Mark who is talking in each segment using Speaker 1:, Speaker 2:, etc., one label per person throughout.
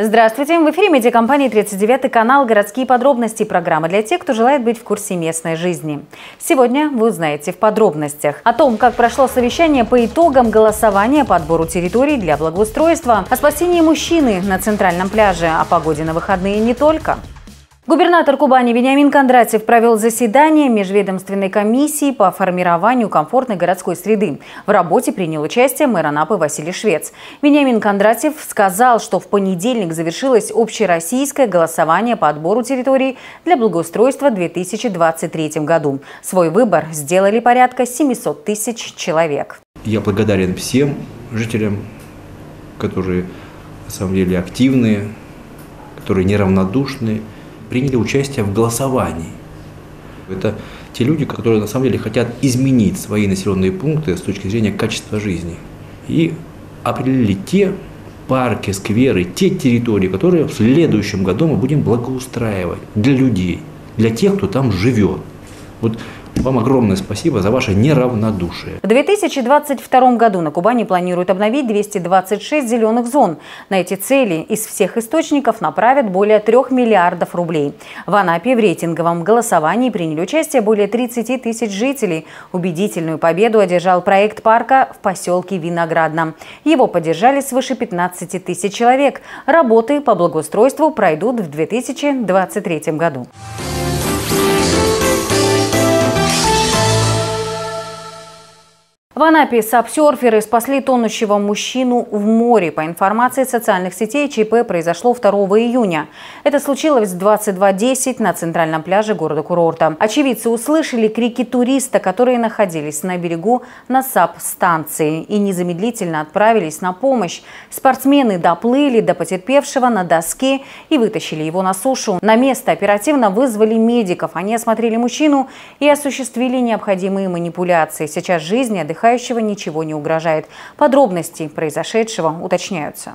Speaker 1: Здравствуйте! В эфире медиакомпании «39 канал. Городские подробности». Программа для тех, кто желает быть в курсе местной жизни. Сегодня вы узнаете в подробностях о том, как прошло совещание по итогам голосования по отбору территорий для благоустройства, о спасении мужчины на центральном пляже, о погоде на выходные и не только. Губернатор Кубани Вениамин Кондратьев провел заседание межведомственной комиссии по формированию комфортной городской среды. В работе принял участие мэр Анапы Василий Швец. Вениамин Кондратьев сказал, что в понедельник завершилось общероссийское голосование по отбору территорий для благоустройства в 2023 году. Свой выбор сделали порядка 700 тысяч человек.
Speaker 2: Я благодарен всем жителям, которые на самом деле активные, которые неравнодушны, приняли участие в голосовании. Это те люди, которые на самом деле хотят изменить свои населенные пункты с точки зрения качества жизни. И определили те парки, скверы, те территории, которые в следующем году мы будем благоустраивать для людей, для тех, кто там живет. Вот вам огромное спасибо за ваше неравнодушие.
Speaker 1: В 2022 году на Кубани планируют обновить 226 зеленых зон. На эти цели из всех источников направят более 3 миллиардов рублей. В Анапе в рейтинговом голосовании приняли участие более 30 тысяч жителей. Убедительную победу одержал проект парка в поселке Виноградном. Его поддержали свыше 15 тысяч человек. Работы по благоустройству пройдут в 2023 году. В Анапе сапсерферы спасли тонущего мужчину в море. По информации социальных сетей, ЧП произошло 2 июня. Это случилось в 22:10 на центральном пляже города-курорта. Очевидцы услышали крики туриста, которые находились на берегу на сап-станции, и незамедлительно отправились на помощь. Спортсмены доплыли до потерпевшего на доске и вытащили его на сушу. На место оперативно вызвали медиков. Они осмотрели мужчину и осуществили необходимые манипуляции. Сейчас жизни отдыхающего ничего не угрожает. Подробности произошедшего уточняются.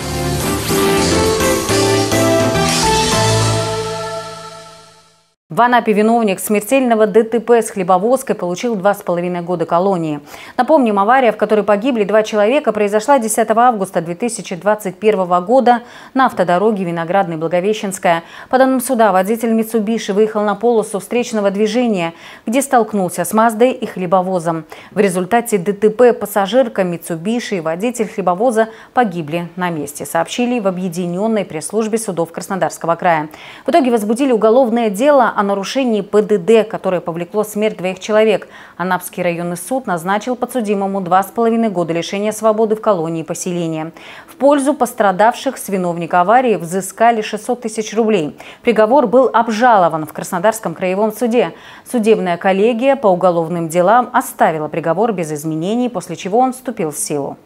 Speaker 1: В Анапе виновник смертельного ДТП с хлебовозкой получил 2,5 года колонии. Напомним, авария, в которой погибли 2 человека, произошла 10 августа 2021 года на автодороге Виноградный-Благовещенская. По данным суда, водитель Митсубиши выехал на полосу встречного движения, где столкнулся с Маздой и хлебовозом. В результате ДТП пассажирка Митсубиши и водитель хлебовоза погибли на месте, сообщили в объединенной пресс-службе судов Краснодарского края. В итоге возбудили уголовное дело о нарушении ПДД, которое повлекло смерть 2 человек. Анапский районный суд назначил подсудимому 2,5 года лишения свободы в колонии поселения. В пользу пострадавших с виновника аварии взыскали 600 тысяч рублей. Приговор был обжалован в Краснодарском краевом суде. Судебная коллегия по уголовным делам оставила приговор без изменений, после чего он вступил в силу.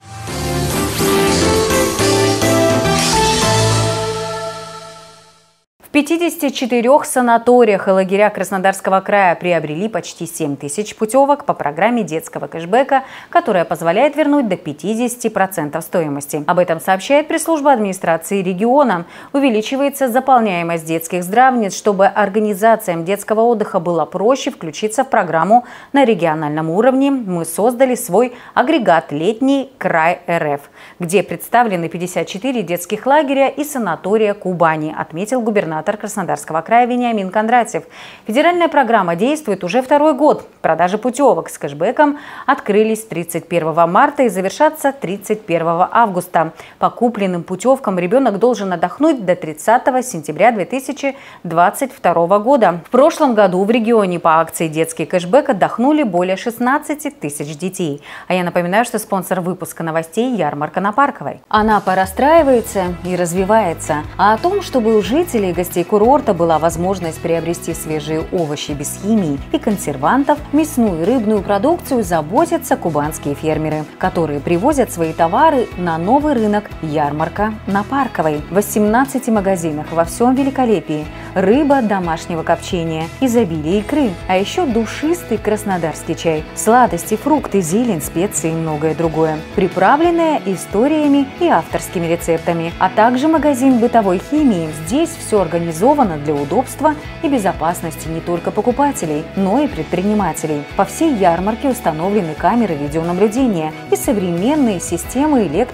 Speaker 1: В 54 санаториях и лагерях Краснодарского края приобрели почти 7 тысяч путевок по программе детского кэшбэка, которая позволяет вернуть до 50% стоимости. Об этом сообщает пресс-служба администрации региона. Увеличивается заполняемость детских здравниц, чтобы организациям детского отдыха было проще включиться в программу на региональном уровне. Мы создали свой агрегат «Летний край РФ», где представлены 54 детских лагеря и санатория Кубани, отметил губернатор Краснодарского края Вениамин Кондратьев. Федеральная программа действует уже 2-й год. Продажи путевок с кэшбэком открылись 31 марта и завершатся 31 августа. По купленным путевкам ребенок должен отдохнуть до 30 сентября 2022 года. В прошлом году в регионе по акции «Детский кэшбэк» отдохнули более 16 тысяч детей. А я напоминаю, что спонсор выпуска новостей – ярмарка на Парковой. Анапа расстраивается и развивается. А о том, чтобы у жителей и гостей курорта была возможность приобрести свежие овощи без химии и консервантов, мясную и рыбную продукцию, заботятся кубанские фермеры, которые привозят свои товары на новый рынок «Ярмарка на Парковой». В 18 магазинах во всем великолепии рыба домашнего копчения, изобилие икры, а еще душистый краснодарский чай, сладости, фрукты, зелень, специи и многое другое, приправленное историями и авторскими рецептами, а также магазин бытовой химии. Здесь все организовано для удобства и безопасности не только покупателей, но и предпринимателей. По всей ярмарке установлены камеры видеонаблюдения и современные системы электро-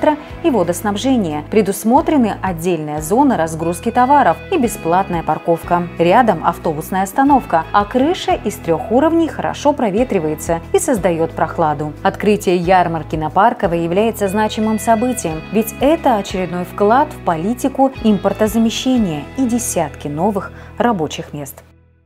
Speaker 1: и водоснабжения. Предусмотрены отдельная зона разгрузки товаров и бесплатная парковка. Рядом автобусная остановка, а крыша из 3 уровней хорошо проветривается и создает прохладу. Открытие ярмарки на Парковой является значимым событием, ведь это очередной вклад в политику импортозамещения и десятки новых рабочих мест.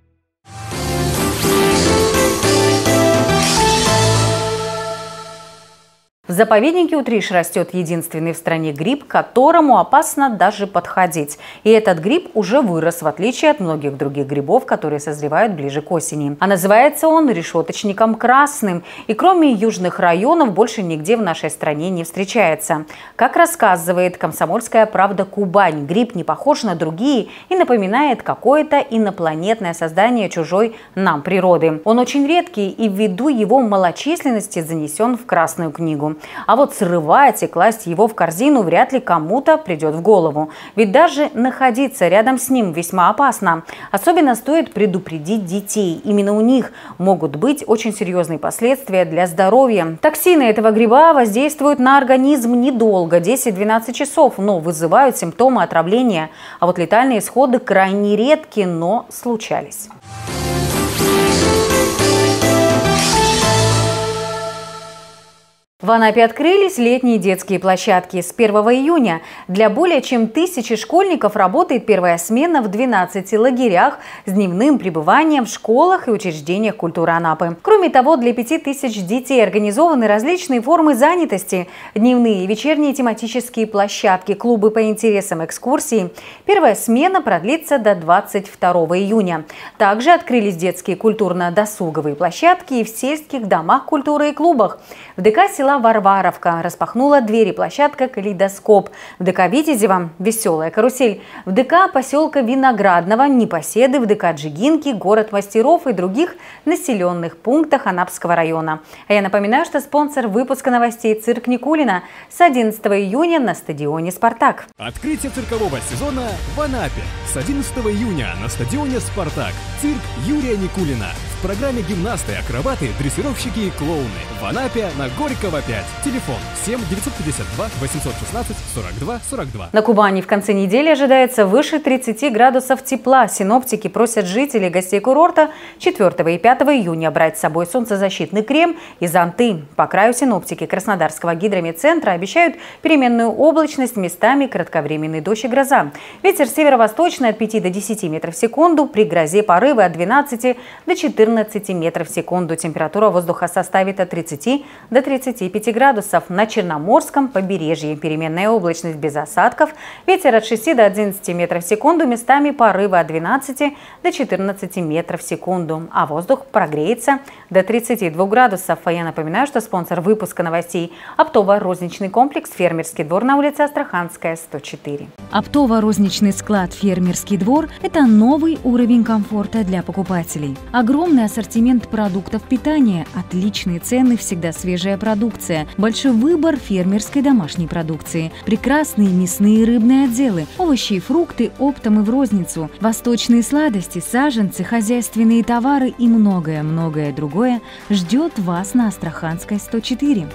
Speaker 1: В заповеднике Утриш растет единственный в стране гриб, к которому опасно даже подходить. И этот гриб уже вырос, в отличие от многих других грибов, которые созревают ближе к осени. А называется он решеточником красным. И кроме южных районов больше нигде в нашей стране не встречается. Как рассказывает «Комсомольская правда» Кубань, гриб не похож на другие и напоминает какое-то инопланетное создание чужой нам природы. Он очень редкий и ввиду его малочисленности занесен в Красную книгу. А вот срывать и класть его в корзину вряд ли кому-то придет в голову. Ведь даже находиться рядом с ним весьма опасно. Особенно стоит предупредить детей. Именно у них могут быть очень серьезные последствия для здоровья. Токсины этого гриба воздействуют на организм недолго, 10-12 часов, но вызывают симптомы отравления. А вот летальные исходы крайне редки, но случались. В Анапе открылись летние детские площадки. С 1 июня для более чем 1000 школьников работает первая смена в 12 лагерях с дневным пребыванием в школах и учреждениях культуры Анапы. Кроме того, для 5000 детей организованы различные формы занятости, дневные и вечерние тематические площадки, клубы по интересам, экскурсии. Первая смена продлится до 22 июня. Также открылись детские культурно-досуговые площадки и в сельских домах культуры и клубах. В ДК села Варваровка распахнула двери площадка «Калейдоскоп». В ДК Витязева «Веселая карусель». В ДК поселка Виноградного «Непоседы», в ДК Джигинки, город мастеров и других населенных пунктах Анапского района. А я напоминаю, что спонсор выпуска новостей «Цирк Никулина» с 11 июня на стадионе «Спартак».
Speaker 3: Открытие циркового сезона в Анапе. С 11 июня на стадионе «Спартак». Цирк Юрия Никулина. В программе гимнасты, акробаты, дрессировщики и клоуны. В Анапе на Горького 5. Телефон 7 952 816 42 42.
Speaker 1: На Кубани в конце недели ожидается выше 30 градусов тепла. Синоптики просят жителей и гостей курорта 4 и 5 июня брать с собой солнцезащитный крем и зонты. По краю синоптики Краснодарского гидрометцентра обещают переменную облачность, местами кратковременный дождь и гроза. Ветер северо-восточный от 5 до 10 метров в секунду, при грозе порывы от 12 до 14 метров в секунду. Температура воздуха составит от 30 до 35 градусов. На Черноморском побережье переменная облачность без осадков. Ветер от 6 до 11 метров в секунду. Местами порывы от 12 до 14 метров в секунду. А воздух прогреется до 32 градусов. А я напоминаю, что спонсор выпуска новостей – оптово-розничный комплекс «Фермерский двор» на улице Астраханская, 104.
Speaker 4: Оптово-розничный склад «Фермерский двор» – это новый уровень комфорта для покупателей. Огромный ассортимент продуктов питания, отличные цены, всегда свежая продукция, большой выбор фермерской домашней продукции, прекрасные мясные и рыбные отделы, овощи и фрукты оптом и в розницу, восточные сладости, саженцы, хозяйственные товары и многое-многое другое ждет вас на Астраханской, 104.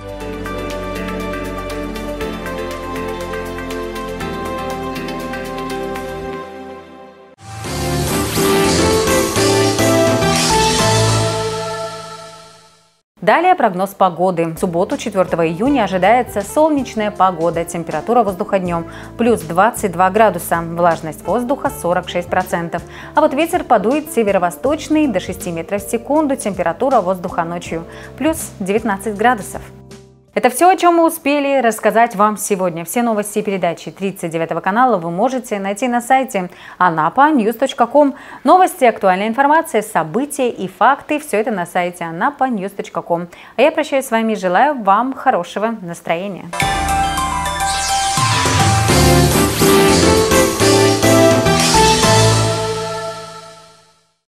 Speaker 1: Далее прогноз погоды. В субботу, 4 июня, ожидается солнечная погода. Температура воздуха днем плюс 22 градуса. Влажность воздуха 46%. А вот ветер подует северо-восточный до 6 метров в секунду. Температура воздуха ночью плюс 19 градусов. Это все, о чем мы успели рассказать вам сегодня. Все новости и передачи 39 канала вы можете найти на сайте anapanews.com. Новости, актуальная информация, события и факты – все это на сайте anapanews.com. А я прощаюсь с вами и желаю вам хорошего настроения.